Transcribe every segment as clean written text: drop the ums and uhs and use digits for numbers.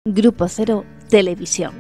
Grupo Cero Televisión.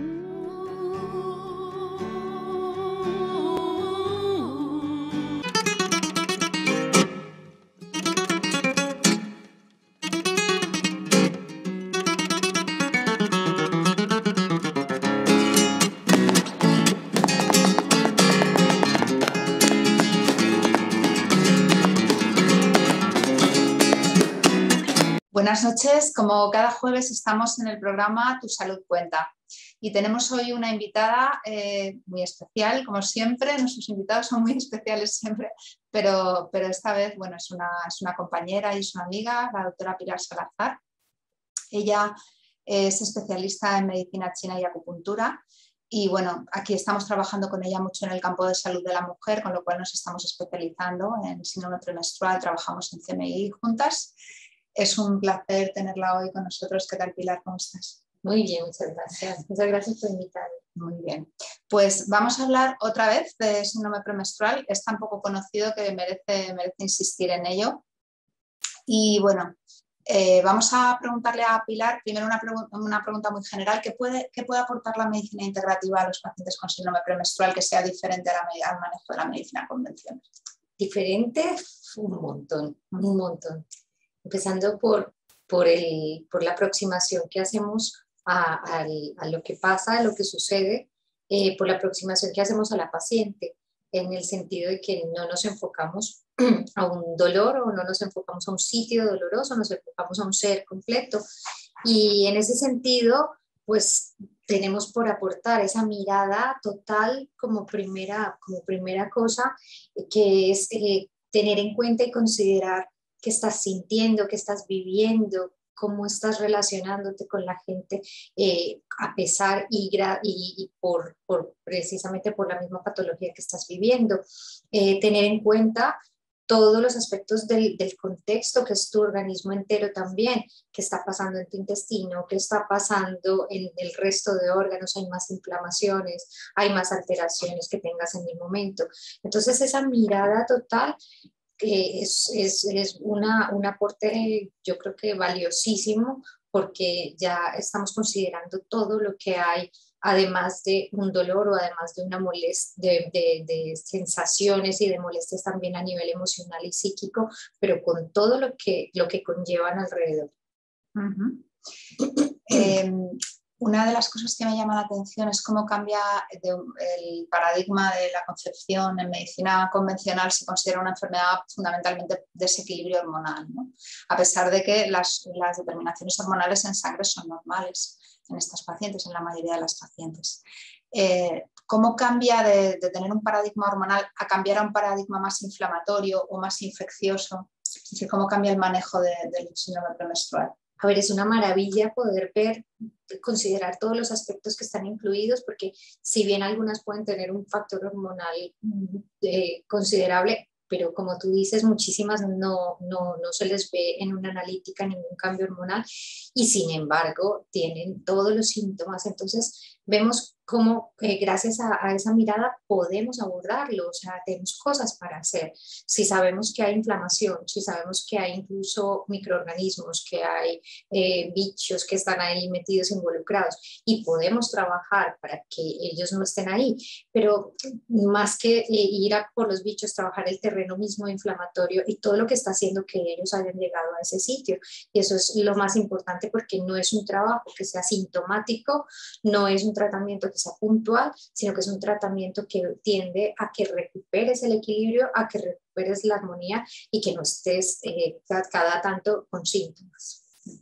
Buenas noches, como cada jueves estamos en el programa Tu Salud Cuenta y tenemos hoy una invitada muy especial, como siempre. Nuestros invitados son muy especiales siempre, pero esta vez bueno, es una compañera y es una amiga, la doctora Pilar Salazar. Ella es especialista en medicina china y acupuntura y bueno, aquí estamos trabajando con ella mucho en el campo de salud de la mujer, con lo cual nos estamos especializando en síndrome premenstrual, trabajamos en CMI juntas. Es un placer tenerla hoy con nosotros. ¿Qué tal, Pilar? ¿Cómo estás? Muy bien, muchas gracias. Muchas gracias por invitarme. Muy bien. Pues vamos a hablar otra vez de síndrome premenstrual. Es tan poco conocido que merece insistir en ello. Y bueno, vamos a preguntarle a Pilar primero una pregunta muy general. ¿Qué puede aportar la medicina integrativa a los pacientes con síndrome premenstrual que sea diferente al manejo de la medicina convencional? Diferente, un montón. Empezando por la aproximación que hacemos a lo que pasa, a lo que sucede, por la aproximación que hacemos a la paciente, en el sentido de que no nos enfocamos a un dolor o no nos enfocamos a un sitio doloroso, nos enfocamos a un ser completo. Y en ese sentido, pues tenemos por aportar esa mirada total como primera cosa, que es tener en cuenta y considerar qué estás sintiendo, qué estás viviendo, cómo estás relacionándote con la gente, a pesar y precisamente por la misma patología que estás viviendo. Tener en cuenta todos los aspectos del contexto, que es tu organismo entero también, qué está pasando en tu intestino, qué está pasando en el resto de órganos, hay más inflamaciones, hay más alteraciones que tengas en el momento. Entonces esa mirada total que es un aporte, yo creo que valiosísimo, porque ya estamos considerando todo lo que hay, además de un dolor o además de una de sensaciones y de molestias también a nivel emocional y psíquico, pero con todo lo que conllevan alrededor. Una de las cosas que me llama la atención es cómo cambia el paradigma de la concepción. En medicina convencional se considera una enfermedad fundamentalmente desequilibrio hormonal, ¿no? A pesar de que las determinaciones hormonales en sangre son normales en estas pacientes, en la mayoría de las pacientes. ¿Cómo cambia de tener un paradigma hormonal a cambiar a un paradigma más inflamatorio o más infeccioso? Es decir, ¿cómo cambia el manejo del síndrome premenstrual? A ver, es una maravilla poder considerar todos los aspectos que están incluidos, porque si bien algunas pueden tener un factor hormonal considerable, pero como tú dices, muchísimas no se les ve en una analítica ningún cambio hormonal y sin embargo tienen todos los síntomas. Entonces vemos cómo gracias a esa mirada podemos abordarlo, o sea, tenemos cosas para hacer. Si sabemos que hay inflamación, si sabemos que hay incluso microorganismos, que hay bichos que están ahí metidos, involucrados, y podemos trabajar para que ellos no estén ahí, pero más que ir a por los bichos, trabajar el terreno mismo inflamatorio y todo lo que está haciendo que ellos hayan llegado a ese sitio. Y eso es lo más importante, porque no es un trabajo que sea sintomático, no es un tratamiento que sea puntual, sino que es un tratamiento que tiende a que recuperes el equilibrio, a que recuperes la armonía y que no estés cada tanto con síntomas.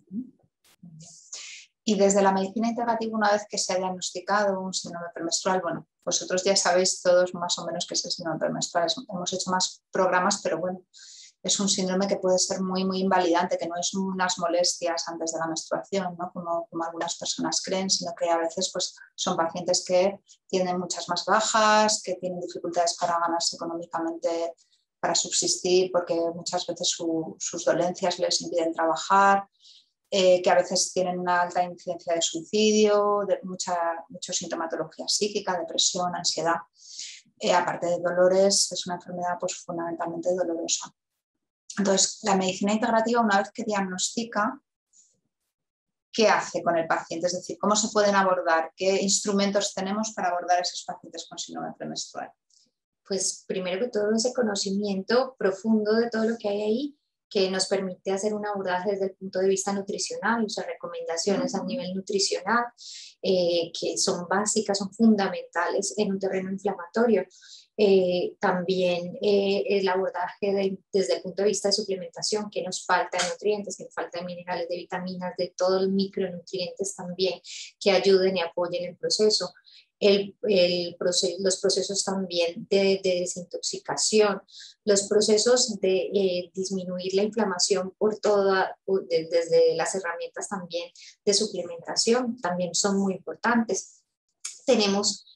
Y desde la medicina integrativa, una vez que se ha diagnosticado un síndrome premenstrual, bueno, vosotros ya sabéis todos más o menos qué es el síndrome premenstrual. Hemos hecho más programas, pero bueno, es un síndrome que puede ser muy, muy invalidante, que no es unas molestias antes de la menstruación, ¿no? Como algunas personas creen, sino que a veces pues, son pacientes que tienen muchas más bajas, que tienen dificultades para ganarse económicamente, para subsistir, porque muchas veces sus dolencias les impiden trabajar. Que a veces tienen una alta incidencia de suicidio, de mucha sintomatología psíquica, depresión, ansiedad. Aparte de dolores, es una enfermedad pues, fundamentalmente dolorosa. Entonces, la medicina integrativa, una vez que diagnostica, ¿qué hace con el paciente? Es decir, ¿cómo se pueden abordar? ¿Qué instrumentos tenemos para abordar a esos pacientes con síndrome premenstrual? Pues primero que todo ese conocimiento profundo de todo lo que hay ahí, que nos permite hacer un abordaje desde el punto de vista nutricional, o sea, recomendaciones a nivel nutricional, que son básicas, son fundamentales en un terreno inflamatorio. También el abordaje desde el punto de vista de suplementación, que nos falta de nutrientes, que nos falta de minerales, de vitaminas, de todos los micronutrientes también que ayuden y apoyen el proceso. Los procesos también de desintoxicación, los procesos de disminuir la inflamación desde las herramientas también de suplementación, también son muy importantes. Tenemos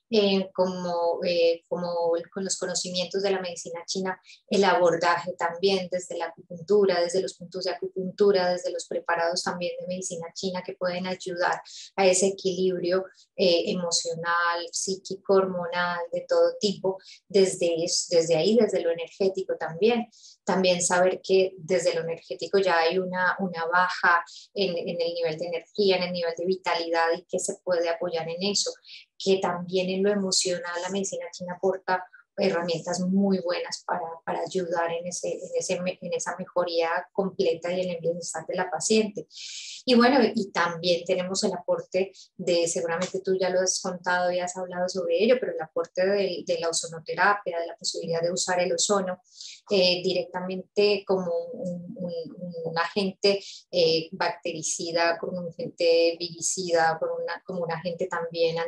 como con los conocimientos de la medicina china, el abordaje también desde la acupuntura, desde los puntos de acupuntura, desde los preparados también de medicina china que pueden ayudar a ese equilibrio emocional, psíquico, hormonal, de todo tipo, desde ahí, desde lo energético también. También saber que desde lo energético ya hay una baja en el nivel de energía, en el nivel de vitalidad y que se puede apoyar en eso, que también en lo emocional la medicina china aporta herramientas muy buenas para ayudar en esa mejoría completa y en el bienestar de la paciente. Y bueno, y también tenemos el aporte seguramente tú ya lo has contado y has hablado sobre ello, pero el aporte de la ozonoterapia, de la posibilidad de usar el ozono directamente como un agente bactericida, como un agente viricida, como un agente también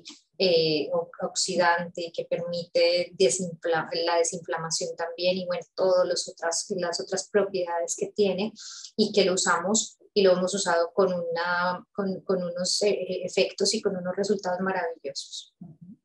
oxidante que permite la desinflamación también y bueno, todas las otras propiedades que tiene y que lo usamos y lo hemos usado con unos efectos y con unos resultados maravillosos.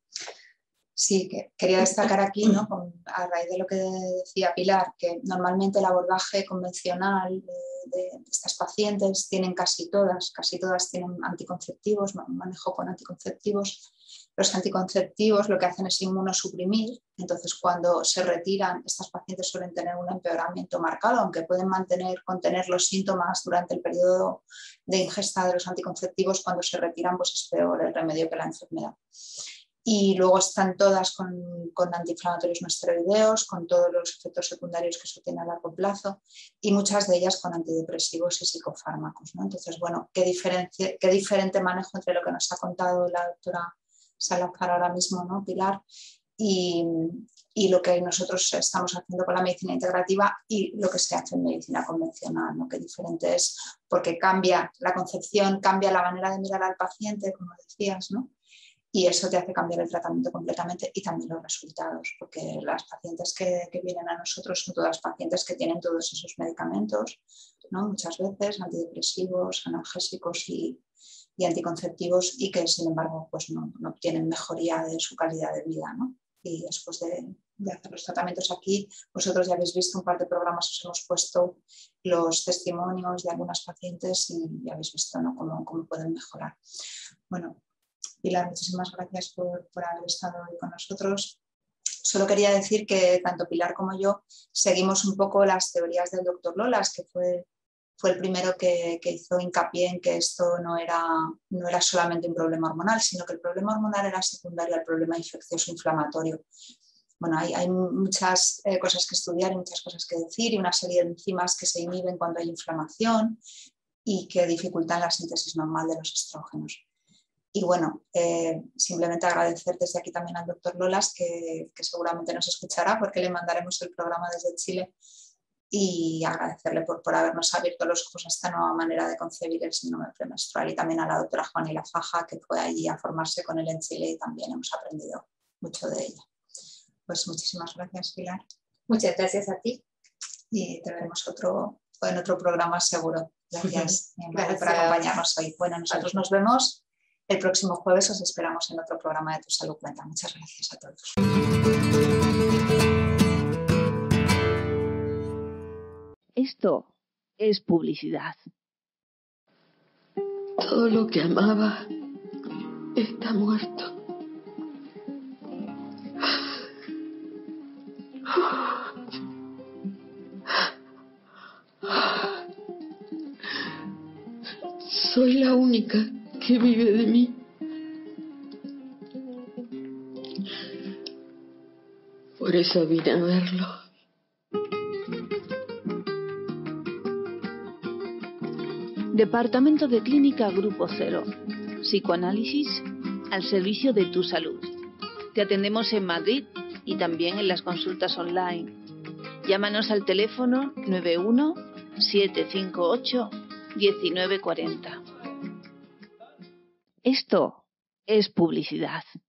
Sí, que quería destacar aquí, ¿no? A raíz de lo que decía Pilar, que normalmente el abordaje convencional de estas pacientes tienen casi todas tienen anticonceptivos, manejo con anticonceptivos. Los anticonceptivos lo que hacen es inmunosuprimir, entonces cuando se retiran, estas pacientes suelen tener un empeoramiento marcado, aunque pueden contener los síntomas durante el periodo de ingesta de los anticonceptivos, cuando se retiran pues es peor el remedio que la enfermedad. Y luego están todas con antiinflamatorios no esteroideos, con todos los efectos secundarios que eso tiene a largo plazo y muchas de ellas con antidepresivos y psicofármacos, ¿no? Entonces, bueno, qué diferente manejo entre lo que nos ha contado la doctora Salazar ahora mismo, ¿no, Pilar? Y lo que nosotros estamos haciendo con la medicina integrativa y lo que se hace en medicina convencional, ¿no? Qué diferente es, porque cambia la concepción, cambia la manera de mirar al paciente, como decías, ¿no? Y eso te hace cambiar el tratamiento completamente y también los resultados, porque las pacientes que vienen a nosotros son todas pacientes que tienen todos esos medicamentos, ¿no? Muchas veces antidepresivos, analgésicos y anticonceptivos y que sin embargo pues no obtienen mejoría de su calidad de vida, ¿no? Y después de hacer los tratamientos aquí, vosotros ya habéis visto un par de programas, os hemos puesto los testimonios de algunas pacientes y ya habéis visto, ¿no? cómo pueden mejorar. Bueno, Pilar, muchísimas gracias por haber estado hoy con nosotros. Solo quería decir que tanto Pilar como yo seguimos un poco las teorías del doctor Lolas, que fue el primero que hizo hincapié en que esto no era solamente un problema hormonal, sino que el problema hormonal era secundario al problema infeccioso inflamatorio. Bueno, hay muchas cosas que estudiar y muchas cosas que decir y una serie de enzimas que se inhiben cuando hay inflamación y que dificultan la síntesis normal de los estrógenos. Y bueno, simplemente agradecer desde aquí también al doctor Lolas, que seguramente nos escuchará porque le mandaremos el programa desde Chile, y agradecerle por habernos abierto los ojos a esta nueva manera de concebir el síndrome premenstrual, y también a la doctora Juanila Faja, que fue allí a formarse con él en Chile y también hemos aprendido mucho de ella. Pues muchísimas gracias, Pilar. Muchas gracias a ti. Y te veremos en otro programa seguro. Gracias, Gracias por acompañarnos hoy. Bueno, nosotros nos vemos el próximo jueves, os esperamos en otro programa de Tu Salud Cuenta. Muchas gracias a todos. Esto es publicidad. Todo lo que amaba está muerto. Soy la la única que vive de mí. Por eso vine a verlo. Departamento de Clínica Grupo Cero. Psicoanálisis al servicio de tu salud. Te atendemos en Madrid y también en las consultas online. Llámanos al teléfono 91 758 1940. Esto es publicidad.